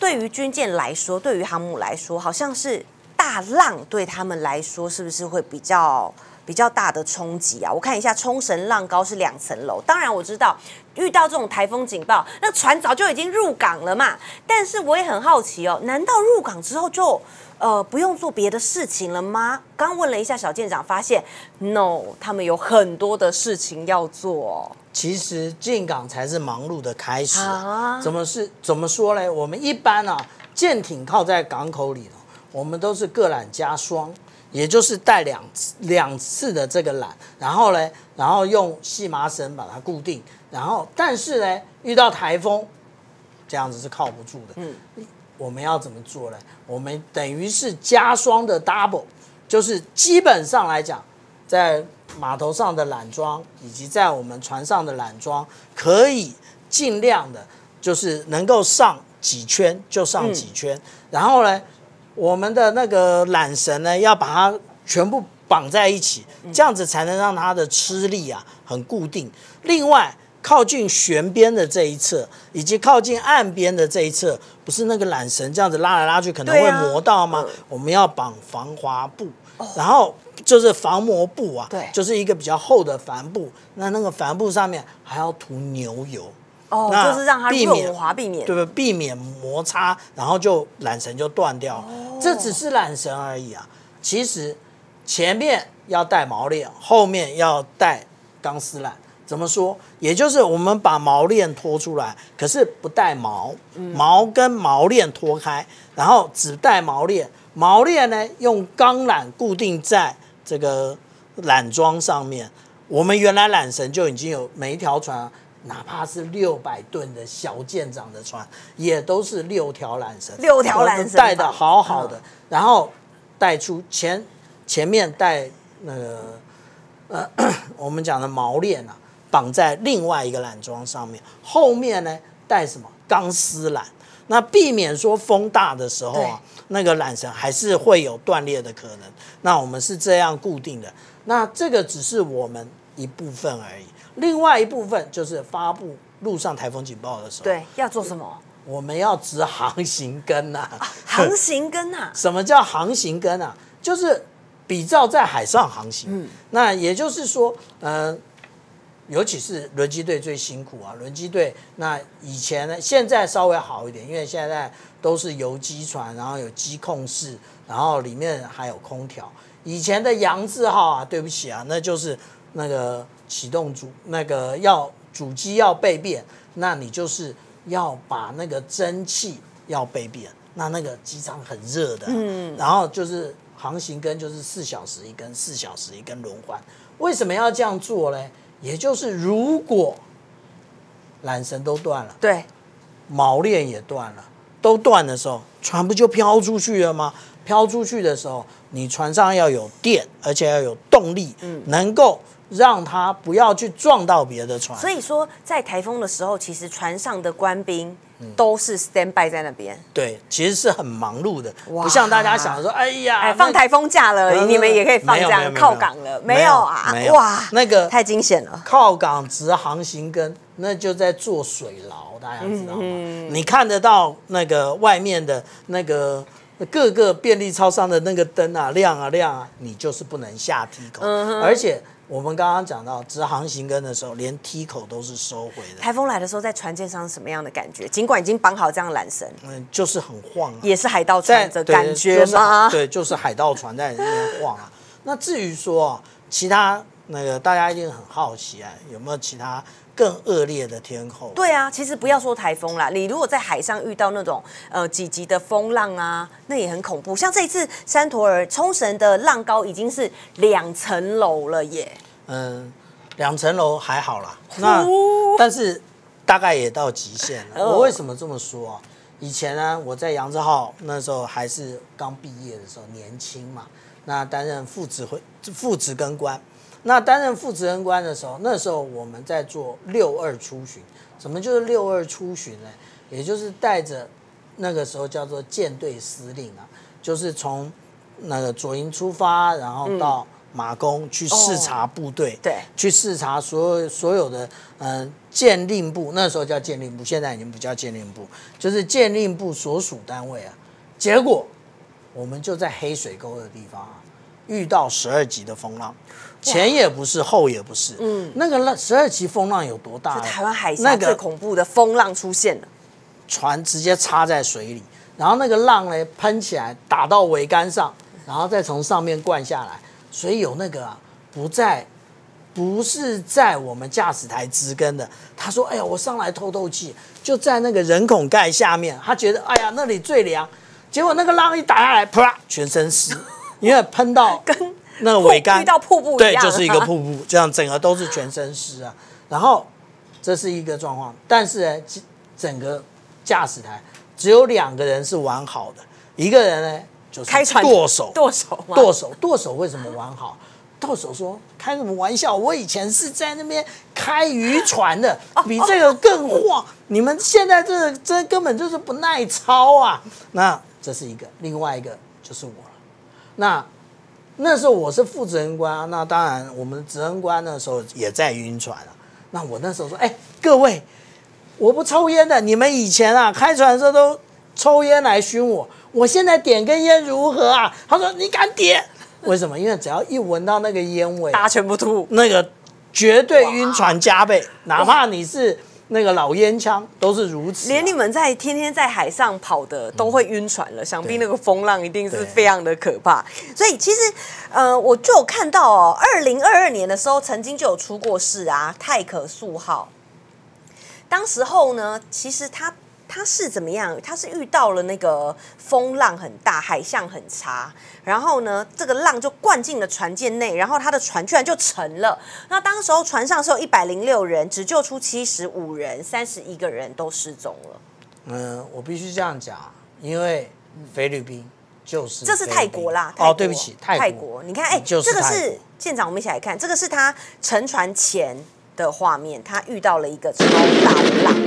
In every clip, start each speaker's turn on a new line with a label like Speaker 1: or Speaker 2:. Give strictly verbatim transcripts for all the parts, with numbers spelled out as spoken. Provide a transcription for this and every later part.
Speaker 1: 对于军舰来说，对于航母来说，好像是大浪对他们来说是不是会比较比较大的冲击啊？我看一下，冲绳浪高是两层楼。当然我知道遇到这种台风警报，那船早就已经入港了嘛。但是我也很好奇哦，难道入港之后就呃不用做别的事情了吗？刚问了一下小舰长，发现 no， 他们有很多的事情要做。
Speaker 2: 其实进港才是忙碌的开始、
Speaker 1: 啊、
Speaker 2: 怎么是怎么说呢？我们一般啊，舰艇靠在港口里头，我们都是各缆加双，也就是带两两次的这个缆，然后呢，然后用细麻绳把它固定，然后但是呢，遇到台风，这样子是靠不住的。嗯，我们要怎么做呢？我们等于是加双的 double， 就是基本上来讲，在码头上的缆桩以及在我们船上的缆桩，可以尽量的，就是能够上几圈就上几圈，嗯、然后呢，我们的那个缆绳呢，要把它全部绑在一起，这样子才能让它的吃力啊很固定。另外，靠近舷边的这一侧，以及靠近岸边的这一侧，不是那个缆绳这样子拉来拉去，可能会磨到吗？啊嗯、我们要绑防滑布，哦、然后就是防磨布啊，对，就是一个比较厚的帆布。那那个帆布上面还要涂牛油。
Speaker 1: 哦，就是让它润滑，避免
Speaker 2: 对不？避免摩擦，然后就缆绳就断掉了。哦、这只是缆绳而已啊。其实前面要带锚链，后面要带钢丝缆。怎么说？也就是我们把锚链拖出来，可是不带锚，锚跟锚链脱开，然后只带锚链。锚链呢，用钢缆固定在这个缆桩上面。我们原来缆绳就已经有每一条船。哪怕是六百吨的小舰长的船，也都是六条缆绳，
Speaker 1: 六条缆绳
Speaker 2: 带的好好的，嗯、然后带出前前面带那个呃我们讲的锚链啊，绑在另外一个缆桩上面，后面呢带什么钢丝缆，那避免说风大的时候啊，那个缆绳还是会有断裂的可能。那我们是这样固定的，那这个只是我们一部分而已。另外一部分就是发布陆上台风警报的时候，
Speaker 1: 对，要做什么？
Speaker 2: 我们要执航行根呐、啊
Speaker 1: 啊，航行根呐、啊。
Speaker 2: 什么叫航行根啊？就是比照在海上航行。嗯，那也就是说，呃，尤其是轮机队最辛苦啊。轮机队那以前呢，现在稍微好一点，因为现在都是游击船，然后有机控室，然后里面还有空调。以前的洋字号啊，对不起啊，那就是那个。启动主那个要主机要备变，那你就是要把那个蒸汽要备变，那那个机舱很热的、啊，嗯，然后就是航行根就是四小时一根，四小时一根轮换。为什么要这样做呢？也就是如果缆绳都断了，
Speaker 1: 对，
Speaker 2: 锚链也断了，都断的时候，船不就飘出去了吗？飘出去的时候，你船上要有电，而且要有动力，嗯，能够。让他不要去撞到别的船。
Speaker 1: 所以说，在台风的时候，其实船上的官兵都是 stand by 在那边。
Speaker 2: 对，其实是很忙碌的，不像大家想说，哎呀，
Speaker 1: 哎，放台风假了，呃、你们也可以放这样靠港了，没有啊？哇，
Speaker 2: 那个
Speaker 1: 太惊险了。
Speaker 2: 靠港执航行根，那就在做水牢，大家知道吗？嗯、你看得到那个外面的那个。各个便利超商的那个灯啊亮啊亮啊，你就是不能下梯口，嗯、而且我们刚刚讲到执航行根的时候，连梯口都是收回的。
Speaker 1: 台风来的时候，在船舰上是什么样的感觉？尽管已经绑好这样缆绳，
Speaker 2: 嗯，就是很晃啊，
Speaker 1: 也是海盗船的感觉吗？
Speaker 2: 对，就是海盗船在那边晃啊。那至于说其他那个，大家一定很好奇啊，有没有其他？更恶劣的天候。
Speaker 1: 对啊，其实不要说台风啦，你如果在海上遇到那种呃几级的风浪啊，那也很恐怖。像这一次山陀儿冲绳的浪高已经是两层楼了耶。嗯，
Speaker 2: 两层楼还好啦，那但是大概也到极限了。我为什么这么说啊？以前呢，我在扬智号那时候还是刚毕业的时候，年轻嘛，那担任副指挥、副指跟官。那担任副指挥官的时候，那时候我们在做六二出巡。什么就是六二出巡呢？也就是带着那个时候叫做舰队司令啊，就是从那个左营出发，然后到马公去视察部队，
Speaker 1: 哦、对，
Speaker 2: 去视察所有所有的呃监令部，那时候叫监令部，现在已经不叫监令部，就是监令部所属单位啊。结果我们就在黑水沟的地方啊，遇到十二级的风浪，前也不是，后也不是，嗯，那个浪十二级风浪有多大？
Speaker 1: 是台湾海峡最恐怖的风浪出现了，
Speaker 2: 船直接插在水里，然后那个浪呢喷起来，打到桅杆上，然后再从上面灌下来。所以有那个啊，不在，不是在我们驾驶台支根的。他说：“哎呀，我上来透透气，就在那个人孔盖下面。他觉得哎呀那里最凉，结果那个浪一打下来，啪，全身湿，因为喷到
Speaker 1: 跟
Speaker 2: 那个桅杆，
Speaker 1: 遇到瀑布一
Speaker 2: 对，
Speaker 1: 样，
Speaker 2: 就是一个瀑布，这样整个都是全身湿啊。然后这是一个状况，但是呢，整个驾驶台只有两个人是完好的，一个人呢。”就是
Speaker 1: 开船
Speaker 2: 剁手，
Speaker 1: 剁手，
Speaker 2: 剁手，剁手为什么玩好？剁手说开什么玩笑？我以前是在那边开渔船的，比这个更晃。你们现在这这根本就是不耐操啊！那这是一个，另外一个就是我了。那那时候我是副指挥官啊，那当然我们指挥官那时候也在晕船啊。那我那时候说，哎，各位，我不抽烟的，你们以前啊开船的时候都抽烟来熏我。我现在点根烟如何啊？他说你敢点？为什么？因为只要一闻到那个烟味，
Speaker 1: 大家全部吐，
Speaker 2: 那个绝对晕船加倍。哪怕你是那个老烟枪，都是如此、啊。
Speaker 1: 连你们在天天在海上跑的都会晕船了，嗯、想必那个风浪一定是非常的可怕。所以其实，呃，我就有看到哦，二零二二年的时候曾经就有出过事啊，泰可素号。当时候呢，其实它。他是怎么样？他是遇到了那个风浪很大，海象很差，然后呢，这个浪就灌进了船舰内，然后他的船居然就沉了。那当时候船上是有一百零六人，只救出七十五人，三十一个人都失踪了。
Speaker 2: 嗯，我必须这样讲，因为菲律宾就是
Speaker 1: 这是泰国啦。
Speaker 2: 哦，对不起，泰国。
Speaker 1: 泰国，你看，哎、欸，这个是舰长，我们一起来看，这个是他沉船前的画面，他遇到了一个超大的浪。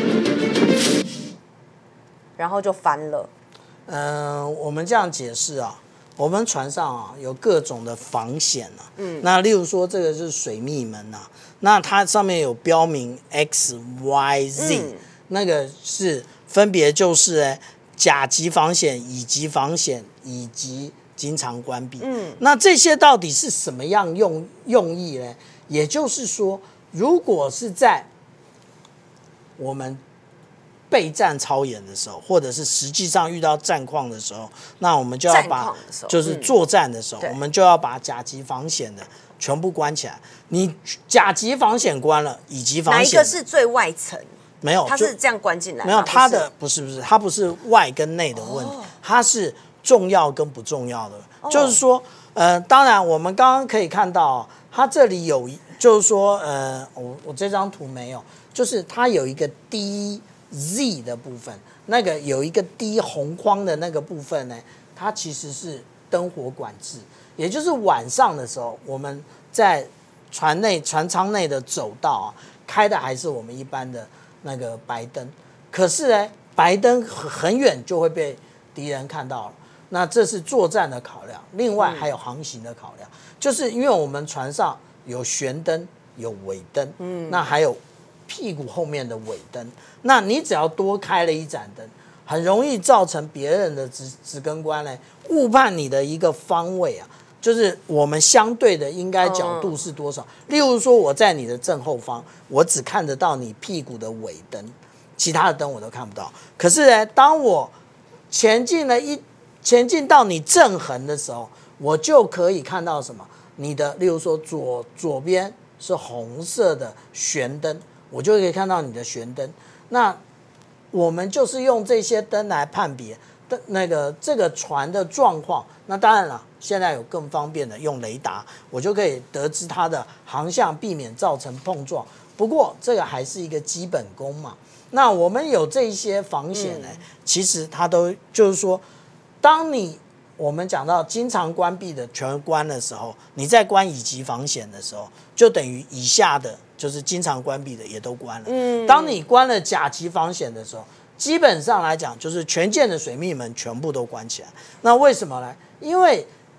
Speaker 1: 然后就翻了。
Speaker 2: 嗯、呃，我们这样解释啊，我们船上啊有各种的防险啊。嗯。那例如说这个就是水密门啊，那它上面有标明 X Y Z，、嗯、那个是分别就是哎甲级防险、乙级防险以及经常关闭。嗯。那这些到底是什么样用用意呢？也就是说，如果是在我们备战操演的时候，或者是实际上遇到战况的时候，那我们就要把就是作战的时候，嗯、我们就要把甲级防险的全部关起来。你甲级防险关了，乙级防险哪
Speaker 1: 一个是最外层？
Speaker 2: 没有，
Speaker 1: 它是这样关进来。
Speaker 2: 没有，它的不是不是，它不是外跟内的问题，哦、它是重要跟不重要的。哦、就是说，呃，当然我们刚刚可以看到，它这里有，就是说，呃，我我这张图没有，就是它有一个 D Z 的部分，那个有一个 D 红框的那个部分呢，它其实是灯火管制，也就是晚上的时候，我们在船内船舱内的走道啊，开的还是我们一般的那个白灯，可是呢，白灯很远就会被敌人看到了，那这是作战的考量，另外还有航行的考量，嗯、就是因为我们船上有舷灯、有尾灯，嗯，那还有屁股后面的尾灯，那你只要多开了一盏灯，很容易造成别人的值值更官呢误判你的一个方位啊，就是我们相对的应该角度是多少？嗯、例如说我在你的正后方，我只看得到你屁股的尾灯，其他的灯我都看不到。可是呢，当我前进了一前进到你正横的时候，我就可以看到什么？你的例如说左左边是红色的舷灯。我就可以看到你的舷灯，那我们就是用这些灯来判别的那个这个船的状况。那当然了，现在有更方便的用雷达，我就可以得知它的航向，避免造成碰撞。不过这个还是一个基本功嘛。那我们有这些防险呢，嗯、其实它都就是说，当你我们讲到经常关闭的全关的时候，你在关乙级防险的时候，就等于以下的。就是经常关闭的也都关了。嗯，当你关了甲级防险的时候，基本上来讲，就是全舰的水密门全部都关起来。那为什么呢？因为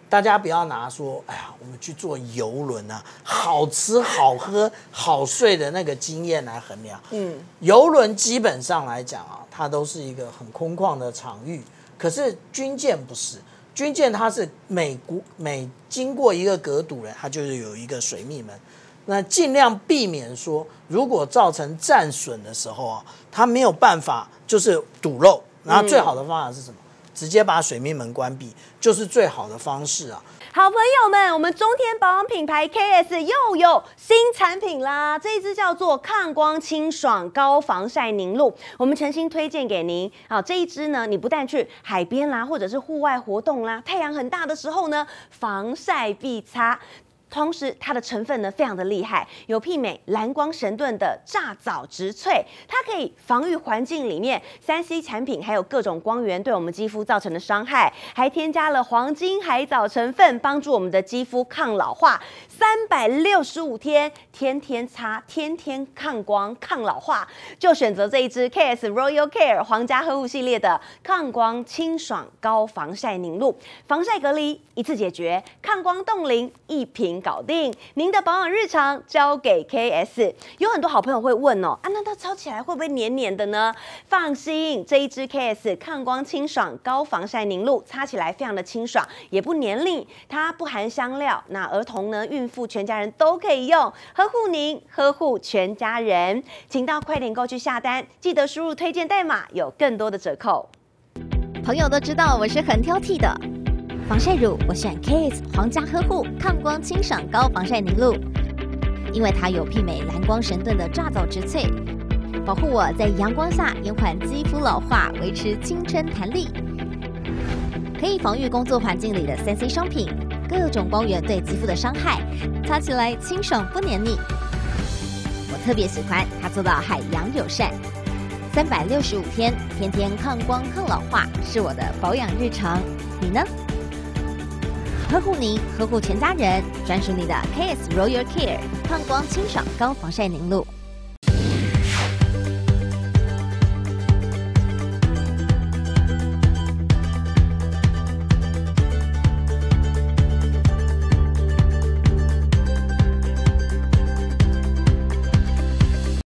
Speaker 2: 大家不要拿说，哎呀，我们去坐游轮啊，好吃好喝好睡的那个经验来衡量。嗯，游轮基本上来讲啊，它都是一个很空旷的场域，可是军舰不是，军舰它是每每经过一个隔堵人，它就是有一个水密门。那尽量避免说，如果造成战损的时候啊，它没有办法就是堵漏，然后最好的方法是什么？嗯，直接把水密门关闭，就是最好的方式啊！
Speaker 3: 好朋友们，我们中天保养品牌 K S 又有新产品啦！这一支叫做抗光清爽高防晒凝露，我们诚心推荐给您。好，这一支呢，你不但去海边啦，或者是户外活动啦，太阳很大的时候呢，防晒必擦。同时，它的成分呢非常的厉害，有媲美蓝光神盾的炸藻植萃，它可以防御环境里面三 C 产品还有各种光源对我们肌肤造成的伤害，还添加了黄金海藻成分，帮助我们的肌肤抗老化，三百六十五天，天天擦，天天抗光抗老化，就选择这一支 K S Royal Care 皇家呵护系列的抗光清爽高防晒凝露，防晒隔离一次解决，抗光冻龄一瓶搞定，您的保养日常交给 K S。 有很多好朋友会问哦，啊，那它擦起来会不会黏黏的呢？放心，这一支 K S 抗光清爽高防晒凝露擦起来非常的清爽，也不黏腻，它不含香料，那儿童呢、孕妇、全家人都可以用，呵护您，呵护全家人。请到快点购去下单，记得输入推荐代码，有更多的折扣。
Speaker 4: 朋友都知道我是很挑剔的。防晒乳我选 K S 皇家呵护抗光清爽高防晒凝露，因为它有媲美蓝光神盾的炸藻植萃，保护我在阳光下延缓肌肤老化，维持青春弹力，可以防御工作环境里的三 C 商品、各种光源对肌肤的伤害，擦起来清爽不黏腻。我特别喜欢它做到海洋友善，三百六十五天，天天抗光抗老化，是我的保养日常。你呢？呵护您，呵护全家人，专属你的 K S Royal Care 抗光清爽高防晒凝露。